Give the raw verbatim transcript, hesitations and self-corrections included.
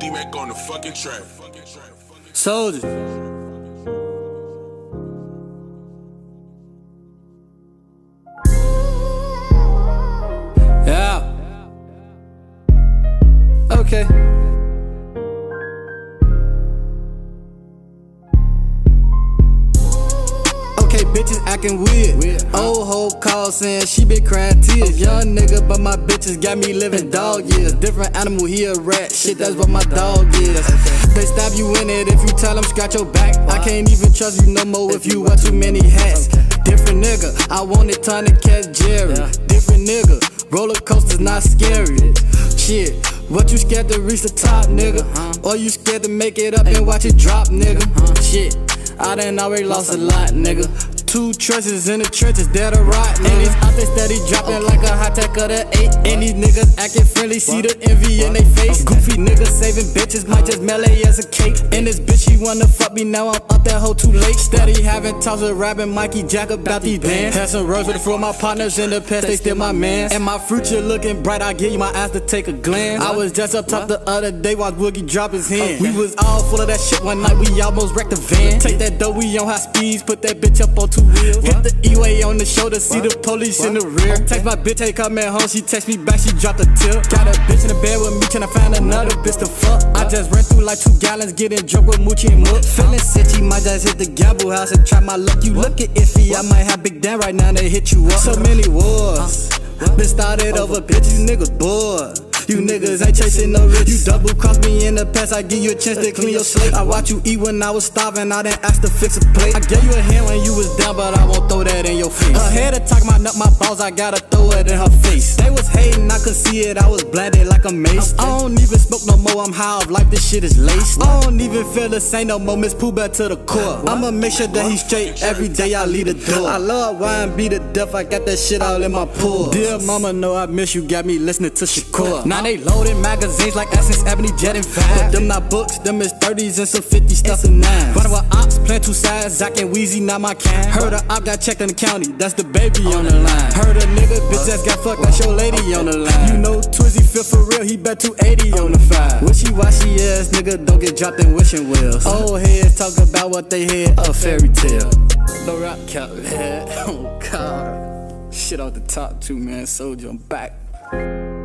D-Mac on the fucking track. Soldier. Yeah. Okay. Okay, bitches acting weird. weird. Old hoe call saying she been crying tears. Okay. Young nigga, but my bitches got me living dog years. Different animal, he a rat. Shit, that's what my dog is. Okay. They stab you in it if you tell them scratch your back. Wow. I can't even trust you no more if you wear too many hats. Okay. Different nigga, I wanted time to catch Jerry. Yeah. Different nigga, roller coasters not scary. Shit, what you scared to reach the top, nigga? Uh-huh. Or you scared to make it up and watch it drop, nigga? Uh-huh. Shit, I done already lost a lot, nigga. Two trenches in the trenches, dead or rot, nigga. And these out there steady dropping okay. like a hot tech of the eight. And these niggas acting friendly, see the envy in they face. Okay. Goofy niggas saving bitches, might just melee as a cake. And this bitch, she wanna fuck me, now I'm up that hoe too late. Steady having talks with rapping Mikey Jack about these bands. Had some words with for my partners in the past, they still my mans. And my future looking bright, I give you my ass to take a glance. I was just up top the other day, watch Woogie drop his hand. We was all full of that shit one night, we almost wrecked the van. Take that dough, we on high speeds, put that bitch up on two wheels. Hit the E-way on the shoulder, see the police in the rear. Text my bitch, hey, come at home, she text me back, she dropped a tip. Got a bitch in the bed with me, tryna find another bitch to fuck. I just ran through like two gallons, getting drunk with Moochie and Mook. Feeling sitchy, might just hit the gamble house and try my luck. You lookin' iffy, I might have Big Dan right now, they hit you up. So many wars, been started over bitches, you niggas bored. You niggas ain't chasing no rich. You double cross me in the past, I give you a chance to clean your slate. I watch you eat when I was starving, I didn't ask to fix a plate. I gave you a hand when you was down, but I won't throw that in your face. Her head to talk my nut, my balls, I gotta throw it in her face. They was hating, I could see it, I was blinded like a mace. I don't even smoke no more, I'm high off life, this shit is laced. I don't even feel the same no more, Miss Pooh back to the core. I'ma make sure that he's straight every day, I leave the door. I love wine, be the death, I got that shit all in my pool. Dear mama, know I miss you, got me listening to Shakur. Now they loaded magazines like Essence, Ebony, Jet, and Vibe. But them not books, them is thirties and some fifty stuff and nines. Running with ops, playing two sides, Zach and Weezy, not my kind. Heard a op got checked in the county, that's the baby on the line. Heard a nigga bitch just got fucked, that's your lady on the line. You know Twizzy feel for real, he bet two eighty on the five. Wishy-washy ass nigga don't get dropped in wishing wells. Old heads talk about what they hear, a fairy tale. The rock cap, man, oh god. Shit off the top too, man, Soldier, I'm back.